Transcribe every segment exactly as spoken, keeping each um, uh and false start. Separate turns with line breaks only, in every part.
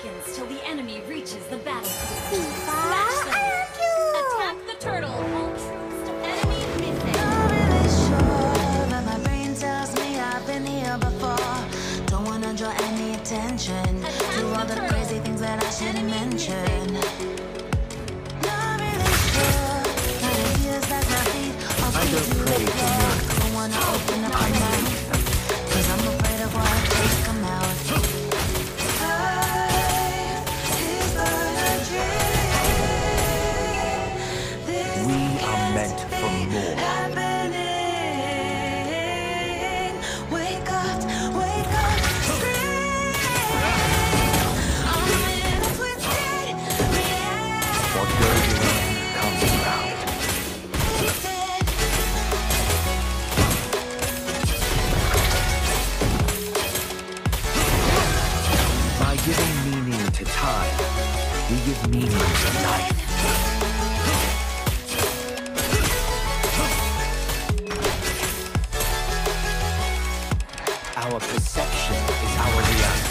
seconds till the enemy reaches the battlefield. Smash them! Attack the turtle! All troops to enemy missing!
Not really sure, but my brain tells me I've been here before. Don't wanna draw any attention to all the crazy things that I shouldn't mention. Not really sure, but it feels like my feet are
I don't
feet to
pray
the
for
floor.
miracles.
Don't wanna open up my mouth, 'cause I'm afraid of what takes come out.
We are meant for more.
Wake up, wake up, scream. I'm in a twisted reality.
What goes around comes around. By giving meaning to time, we give meaning to life. Our perception is our reality.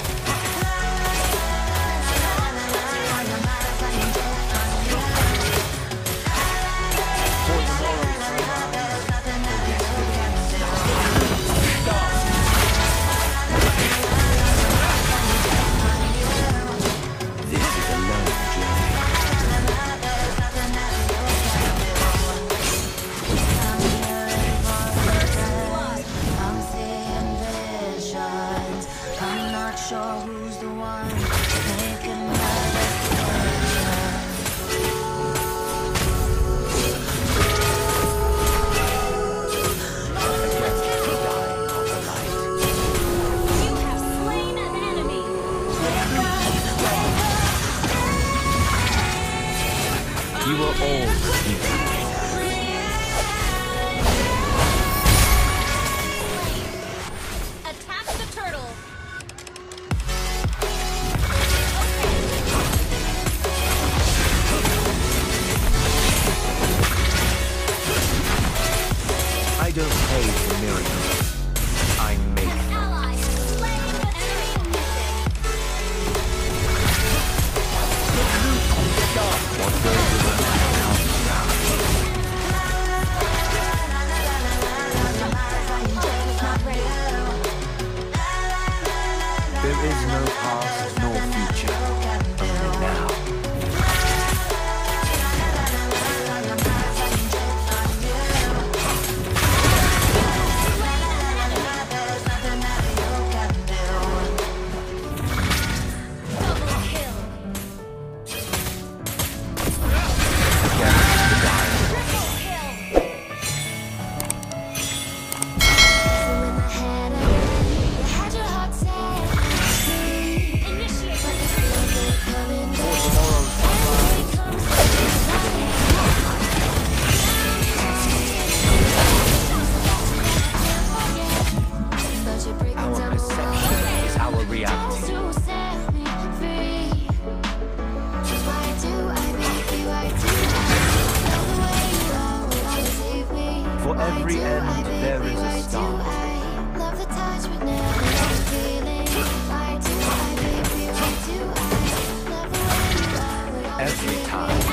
This is a learning journey.
I'm seeing visions. I'm not sure who's the one making my decision.
You have slain an enemy!
You are all equal.
Attack the turtle!
I don't pray for miracles. I make them.
Ally slain an enemy missing!
What goes around comes around. There is no past nor future, only now.
Double kill!
Against the dire.
Triple kill! Initiate!
For tomorrow's our perception is our reality. For every end, there is a start. Every time.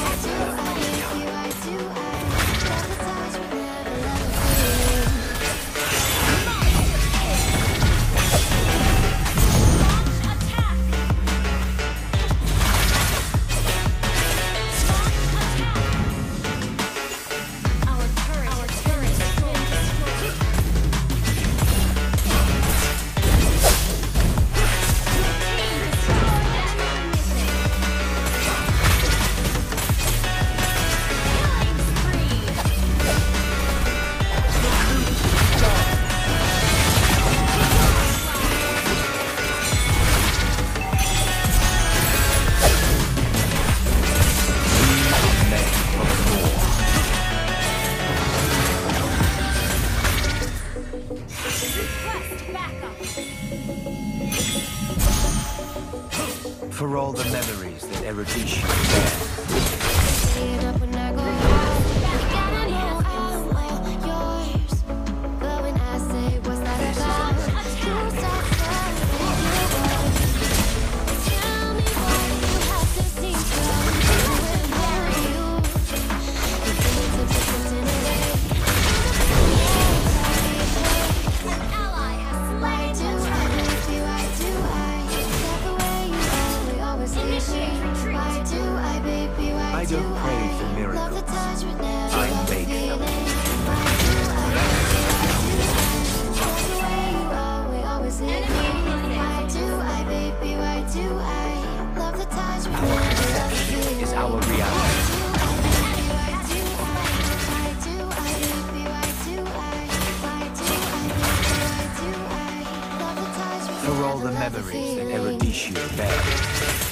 Our turret, our turret has been destroyed.
For all the memories that erudition bears. I make them. Our perception is our reality. For all the memories that Eruditio bears.